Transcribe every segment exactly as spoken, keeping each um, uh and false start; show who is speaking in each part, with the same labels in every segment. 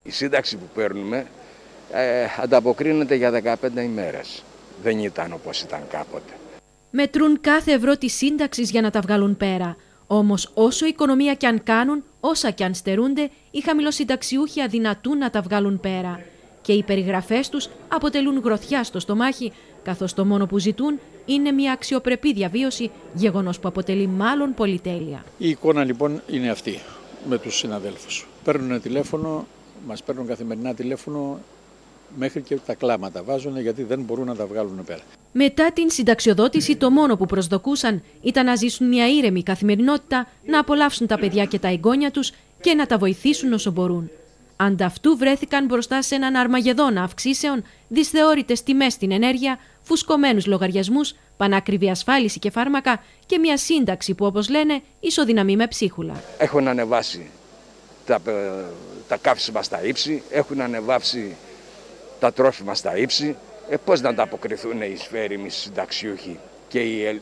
Speaker 1: Η σύνταξη που παίρνουμε ε, ανταποκρίνεται για δεκαπέντε ημέρες. Δεν ήταν όπως ήταν κάποτε.
Speaker 2: Μετρούν κάθε ευρώ της σύνταξης για να τα βγάλουν πέρα. Όμως όσο οικονομία κι αν κάνουν, όσα κι αν στερούνται, οι χαμηλοσυνταξιούχοι αδυνατούν να τα βγάλουν πέρα. Και οι περιγραφές τους αποτελούν γροθιά στο στομάχι, καθώς το μόνο που ζητούν είναι μια αξιοπρεπή διαβίωση, γεγονός που αποτελεί μάλλον πολυτέλεια.
Speaker 3: Η εικόνα λοιπόν είναι αυτή με τους συναδέλφους. Παίρνουν τηλέφωνο, μας παίρνουν καθημερινά τηλέφωνο, μέχρι και τα κλάματα βάζουν γιατί δεν μπορούν να τα βγάλουν πέρα.
Speaker 2: Μετά την συνταξιοδότηση, το μόνο που προσδοκούσαν ήταν να ζήσουν μια ήρεμη καθημερινότητα, να απολαύσουν τα παιδιά και τα εγγόνια τους και να τα βοηθήσουν όσο μπορούν. Ανταυτού βρέθηκαν μπροστά σε έναν αρμαγεδόνα αυξήσεων, δυσθεώρητες τιμές στην ενέργεια, φουσκωμένους λογαριασμούς, πανάκριβη ασφάλιση και φάρμακα και μια σύνταξη που, όπως λένε, ισοδυναμεί με ψίχουλα.
Speaker 1: Έχουν ανεβάσει τα, τα καύσιμα στα ύψη, έχουν ανεβάσει τα τρόφιμα στα ύψη. Ε, πώς να ανταποκριθούν οι σφαίριμοι συνταξιούχοι και οι,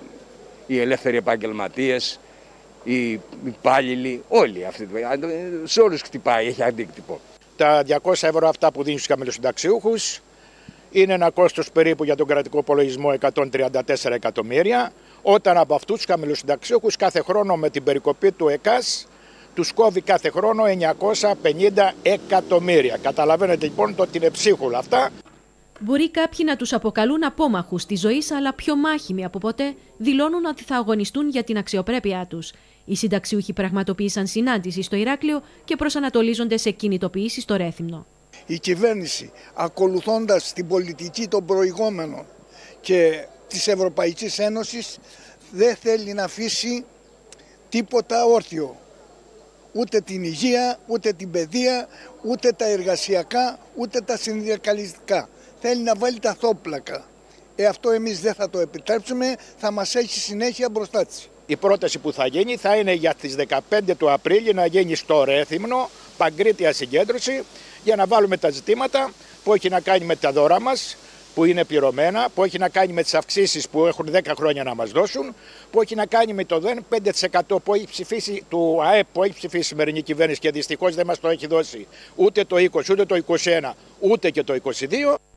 Speaker 1: οι ελεύθεροι επαγγελματίες, οι υπάλληλοι, όλοι αυτοί. Σε όλους χτυπάει, έχει αντίκτυπο.
Speaker 4: Τα διακόσια ευρώ αυτά που δίνουν στους χαμηλοσυνταξιούχους είναι ένα κόστος περίπου για τον κρατικό υπολογισμό εκατόν τριάντα τέσσερα εκατομμύρια, όταν από αυτούς τους χαμηλοσυνταξιούχους κάθε χρόνο με την περικοπή του ΕΚΑΣ τους κόβει κάθε χρόνο εννιακόσια πενήντα εκατομμύρια. Καταλαβαίνετε λοιπόν το ότι είναι ψίχουλα αυτά.
Speaker 2: Μπορεί κάποιοι να τους αποκαλούν απόμαχους της ζωής, αλλά πιο μάχημοι από ποτέ δηλώνουν ότι θα αγωνιστούν για την αξιοπρέπειά τους. Οι συνταξιούχοι πραγματοποίησαν συνάντηση στο Ηράκλειο και προσανατολίζονται σε κινητοποιήσεις στο Ρέθυμνο.
Speaker 5: Η κυβέρνηση, ακολουθώντας την πολιτική των προηγούμενων και της Ευρωπαϊκής Ένωσης, δεν θέλει να αφήσει τίποτα όρθιο. Ούτε την υγεία, ούτε την παιδεία, ούτε τα εργασιακά, ούτε τα συνδικαλιστικά. Θέλει να βάλει τα θόπλακα. Ε, αυτό εμείς δεν θα το επιτρέψουμε, θα μας έχει συνέχεια μπροστά της.
Speaker 4: Η πρόταση που θα γίνει θα είναι για τις δεκαπέντε του Απρίλη να γίνει στο Ρέθυμνο, παγκρίτια συγκέντρωση, για να βάλουμε τα ζητήματα που έχει να κάνει με τα δώρα μας, που είναι πληρωμένα, που έχει να κάνει με τις αυξήσεις που έχουν δέκα χρόνια να μας δώσουν, που έχει να κάνει με το πέντε τοις εκατό που έχει ψηφίσει, του ΑΕΠ που έχει ψηφίσει η σημερινή κυβέρνηση και δυστυχώς δεν μας το έχει δώσει ούτε το είκοσι, ούτε το είκοσι ένα, ούτε και το είκοσι δύο.